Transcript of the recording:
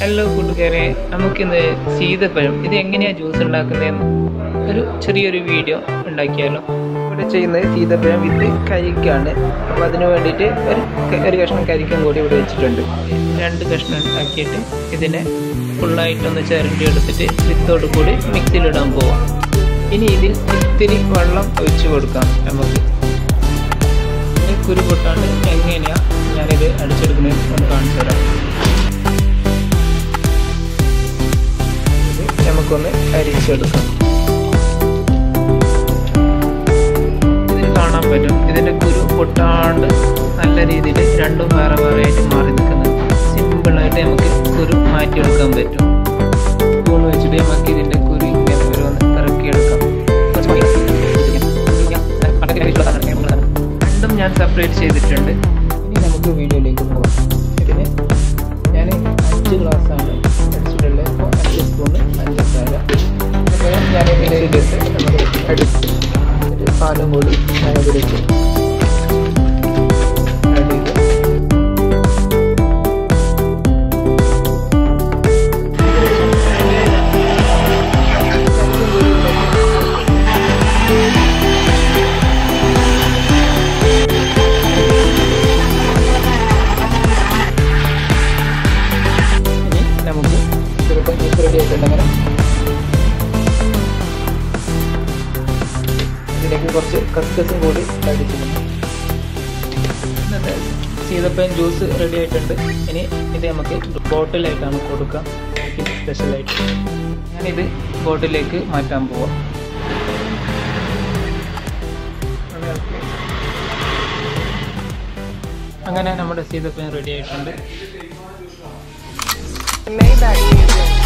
Hello കൂട്ടുകാരെ, നമുക്കിന്ന് സീതപ്പഴം ഇത് എങ്ങനെയാണ് ജ്യൂസ് ഉണ്ടാക്കുന്നതെന്ന് ഒരു ചെറിയൊരു വീഡിയോ ഉണ്ടാക്കിയാലോ. ഇവിടെ ചെയ്യുന്നത് സീതപ്പഴം വിത്ത് കരിക്കാണ്. അപ്പോൾ അതിന് വേണ്ടിയിട്ട് ഒരു കഷ്ണം കരിക്കും കൂടി ഇവിടെ വെച്ചിട്ടുണ്ട്. 2 കഷ്ണം ആക്കിയിട്ട് ഇതിനെ ഫുള്ളായിട്ടൊന്ന് ചിരണ്ടി എടുത്തിട്ട് വിത്തോട് കൂടി മിക്സിയിലിടാൻ പോവാം. ഇനി ഇതിൽ ഇത്തിരി വെള്ളം ഒഴിച്ചു കൊടുക്കാം. നമുക്ക് ഇനി കുരു പൊട്ടാണ്ട് എങ്ങനെയാണ് ഞാനിത് അടിച്ചെടുക്കുന്നത് ഒന്ന് കാണിച്ചു തരാം. നമുക്കൊന്ന് അരിച്ചെടുക്കാം. ഇതിൽ കാണാൻ പറ്റും ഇതിൻ്റെ കുരു പൊട്ടാണ്ട് നല്ല രീതിയിൽ രണ്ടും വേറെ വേറെ ആയിട്ട് മാറി നിൽക്കുന്നത്. സിമ്പിളായിട്ട് നമുക്ക് കുരു മാറ്റിയെടുക്കാൻ പറ്റും. സ്പൂൺ വെച്ചിട്ട് നമുക്ക് ഇതിൻ്റെ കുരു ഇങ്ങനെ ഓരോന്ന് ഇറക്കിയെടുക്കാം. രണ്ടും ഞാൻ സെപ്പറേറ്റ് ചെയ്തിട്ടുണ്ട്. ഇനി നമുക്ക് വീഡിയോയിലേക്ക് പോകാം. ഇതിന് ഞാൻ 5 ഗ്ലാസ്സാണ് അടിച്ചിട്ടുള്ളത്. അപ്പോൾ 5 സ്പൂണ് പഞ്ചസാര ഞാൻ ഇതിലേക്ക് അടിച്ച് ഒരു പാലും കൂടി ഞാൻ ഇതിലേക്ക് ആഡ് ചെയ്ത് നമുക്ക് ചെറുപ്പം ജ്യൂസ് റെഡി ആയിട്ടുണ്ടെങ്കിൽ ഇതിലേക്ക് കുറച്ച് കസ്കസും കൂടി അടിച്ചിട്ടുണ്ട്. ഇന്നത്തെ സീതപ്പഴം ജ്യൂസ് റെഡി ആയിട്ടുണ്ട്. ഇനി ഇത് നമുക്ക് ബോട്ടിലായിട്ടാണ് കൊടുക്കാം. സ്പെഷ്യലായിട്ട് ഞാനിത് ബോട്ടിലേക്ക് മാറ്റാൻ പോവാം. അങ്ങനെ നമ്മുടെ സീതപ്പഴം റെഡി ആയിട്ടുണ്ട്.